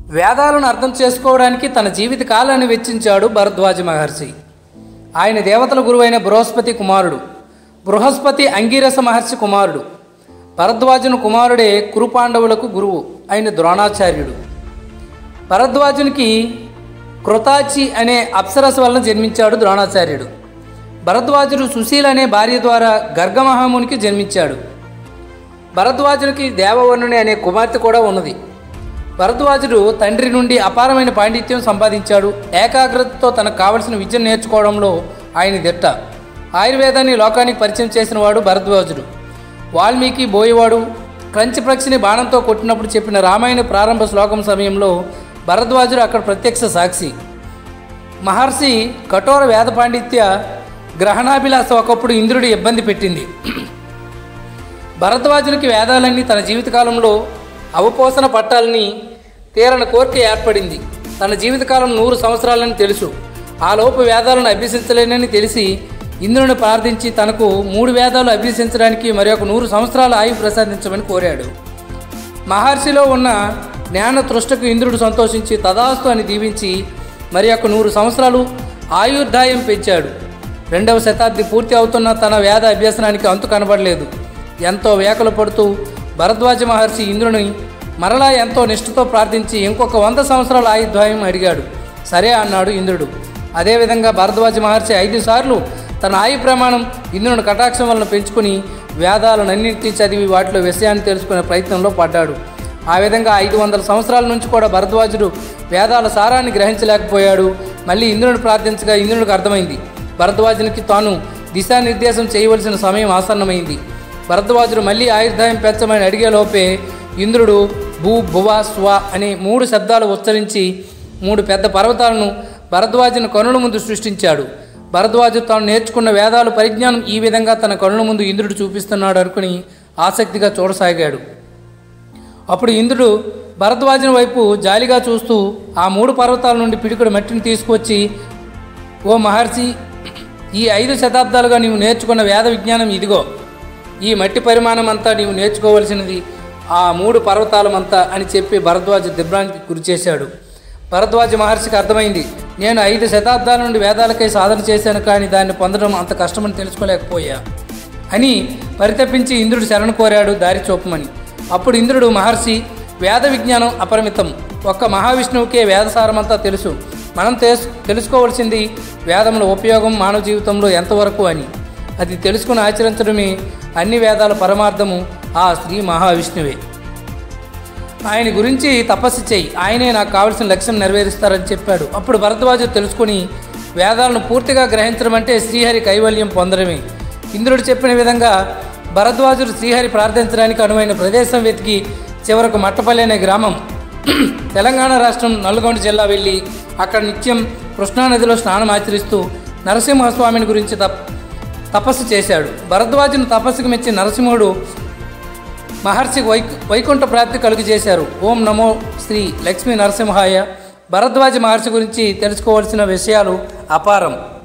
వేదాలను అర్థం చేసుకోవడానికి తన జీవిత కాలాన్ని వెచ్చించాడు భరద్వాజ మహర్షి. ఆయన దేవతల గురువైన బృహస్పతి కుమారుడు. బృహస్పతి అంగీరస మహర్షి కుమారుడు. భరద్వాజుని కుమారుడే కురుపాండవులకు గురువు అయిన ద్రోణాచార్యుడు. భరద్వాజునికి కృతాచి అనే అప్సరస వలన జన్మించాడు ద్రోణాచార్యుడు. భరద్వాజుడు సుశీల అనే భార్య ద్వారా గర్గమహామునికి జన్మించాడు. భరద్వాజునికి దేవవర్ణుని అనే కుమార్తె కూడా ఉన్నది. భరద్వాజుడు తండ్రి నుండి అపారమైన పాండిత్యం సంపాదించాడు. ఏకాగ్రతతో తనకు కావలసిన విద్యను నేర్చుకోవడంలో ఆయన దిట్ట. ఆయుర్వేదాన్ని లోకానికి పరిచయం చేసిన వాడు భరద్వాజుడు. వాల్మీకి బోయేవాడు క్రంచిప్రక్షిని బాణంతో కొట్టినప్పుడు చెప్పిన రామాయణ ప్రారంభ శ్లోకం సమయంలో భరద్వాజుడు అక్కడ ప్రత్యక్ష సాక్షి. మహర్షి కఠోర వేద పాండిత్య గ్రహణాభిలాష ఒకప్పుడు ఇంద్రుడి ఇబ్బంది పెట్టింది. భరద్వాజునికి వేదాలన్నీ తన జీవితకాలంలో అవపోసన పట్టాలని తీరని కోరిక ఏర్పడింది. తన జీవితకాలం 100 సంవత్సరాలని తెలుసు. ఆ లోపు వేదాలను అభ్యసించలేనని తెలిసి ఇంద్రుని ప్రార్థించి తనకు 3 వేదాలు అభ్యసించడానికి మరి ఒక 100 సంవత్సరాల ఆయు ప్రసాదించమని కోరాడు. మహర్షిలో ఉన్న జ్ఞాన తృష్టకు ఇంద్రుడు సంతోషించి తదాస్తు అని దీవించి మరి ఒక 100 సంవత్సరాలు ఆయుర్దాయం పెంచాడు. 2వ శతాబ్ది పూర్తి అవుతున్న తన వేద అభ్యసనానికి అంతు కనబడలేదు. ఎంతో వేకలు పడుతూ భరద్వాజ మహర్షి ఇంద్రుని మరలా ఎంతో నిష్ఠతో ప్రార్థించి ఇంకొక 100 సంవత్సరాల ఆయుర్దాయం అడిగాడు. సరే అన్నాడు ఇంద్రుడు. అదేవిధంగా భరద్వాజ మహర్షి 5 సార్లు తన ఆయు ప్రమాణం ఇంద్రుని కటాక్షం వలన పెంచుకుని వేదాలన్నింటినీ చదివి వాటిలో విషయాన్ని తెలుసుకునే ప్రయత్నంలో పడ్డాడు. ఆ విధంగా 500 సంవత్సరాల నుంచి కూడా భరద్వాజుడు వేదాల సారాన్ని గ్రహించలేకపోయాడు. మళ్ళీ ఇంద్రుని ప్రార్థించగా ఇంద్రునికి అర్థమైంది భరద్వాజునికి తాను దిశానిర్దేశం చేయవలసిన సమయం ఆసన్నమైంది. భరద్వాజుడు మళ్ళీ ఆయుర్దాయం పెంచమని అడిగేలోపే ఇంద్రుడు భూ భువ స్వ అనే 3 శబ్దాలు ఉచ్చరించి 3 పెద్ద పర్వతాలను భరద్వాజుని కనుల ముందు సృష్టించాడు. భరద్వాజుడు తాను నేర్చుకున్న వేదాలు పరిజ్ఞానం ఈ విధంగా తన కనుల ముందు ఇంద్రుడు చూపిస్తున్నాడు అనుకుని ఆసక్తిగా చూడసాగాడు. అప్పుడు ఇంద్రుడు భరద్వాజుని వైపు జాలిగా చూస్తూ ఆ 3 పర్వతాల నుండి పిడికుడు మట్టిని తీసుకొచ్చి, ఓ మహర్షి, ఈ 5 శతాబ్దాలుగా నీవు నేర్చుకున్న వేద విజ్ఞానం ఇదిగో. ఈ మట్టి పరిమాణం అంతా నీవు నేర్చుకోవలసినది ఆ 3 పర్వతాలమంతా అని చెప్పి భరద్వాజ దిగ్భ్రాంతికి గురిచేశాడు. భరద్వాజ మహర్షికి అర్థమైంది, నేను 5 శతాబ్దాల నుండి వేదాలకై సాధన చేశాను, కానీ దాన్ని పొందడం అంత కష్టమని తెలుసుకోలేకపోయా అని పరితపించి ఇంద్రుడు శరణు కోరాడు దారి చూపమని. అప్పుడు ఇంద్రుడు, మహర్షి, వేద విజ్ఞానం అపరిమితం. ఒక్క మహావిష్ణువుకే వేదసారమంతా తెలుసు. మనం తెలుసుకోవాల్సింది వేదముల ఉపయోగం మానవ జీవితంలో ఎంతవరకు అని. అది తెలుసుకుని ఆచరించడమే అన్ని వేదాల పరమార్థము ఆ శ్రీ మహావిష్ణువే. ఆయన గురించి తపస్సు చేయి, ఆయనే నాకు కావలసిన లక్ష్యం నెరవేరుస్తారని చెప్పాడు. అప్పుడు భరద్వాజుడు తెలుసుకుని వేదాలను పూర్తిగా గ్రహించడం అంటే శ్రీహరి కైవల్యం పొందడమే. ఇంద్రుడు చెప్పిన విధంగా భరద్వాజుడు శ్రీహరి ప్రార్థించడానికి అనువైన ప్రదేశం వెతికి చివరకు మట్టపల్లి అనే గ్రామం తెలంగాణ రాష్ట్రం నల్గొండ జిల్లా వెళ్ళి అక్కడ నిత్యం కృష్ణానదిలో స్నానం ఆచరిస్తూ నరసింహస్వామిని గురించి తపస్సు చేశాడు. భరద్వాజుని తపస్సుకు మెచ్చి నరసింహుడు మహర్షికి వైకుంఠ ప్రాప్తి కలుగు చేశారు. ఓం నమో శ్రీ లక్ష్మీ నరసింహాయ. భరద్వాజ మహర్షి గురించి తెలుసుకోవాల్సిన విషయాలు అపారం.